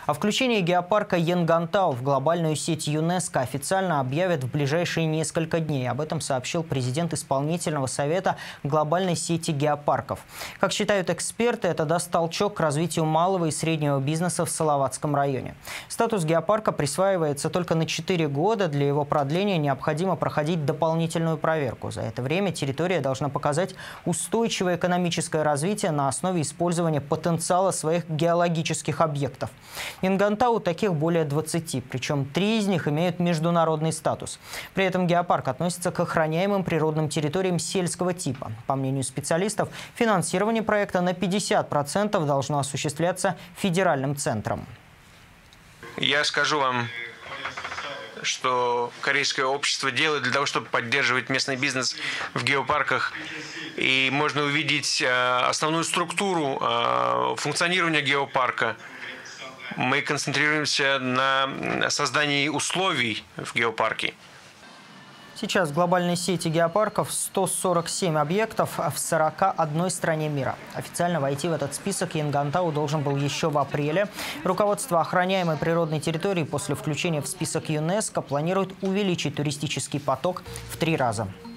О включении геопарка Янгантау в глобальную сеть ЮНЕСКО официально объявят в ближайшие несколько дней. Об этом сообщил президент исполнительного совета глобальной сети геопарков. Как считают эксперты, это даст толчок к развитию малого и среднего бизнеса в Салаватском районе. Статус геопарка присваивается только на 4 года. Для его продления необходимо проходить дополнительную проверку. За это время территория должна показать устойчивое экономическое развитие на основе использования потенциала своих геологических объектов. Янгантау таких более 20, причем 3 из них имеют международный статус. При этом геопарк относится к охраняемым природным территориям сельского типа. По мнению специалистов, финансирование проекта на 50% должно осуществляться федеральным центром. Я скажу вам, что корейское общество делает для того, чтобы поддерживать местный бизнес в геопарках. И можно увидеть основную структуру функционирования геопарка. Мы концентрируемся на создании условий в геопарке. Сейчас в глобальной сети геопарков 147 объектов в 41 стране мира. Официально войти в этот список Янгантау должен был еще в апреле. Руководство охраняемой природной территории после включения в список ЮНЕСКО планирует увеличить туристический поток в 3 раза.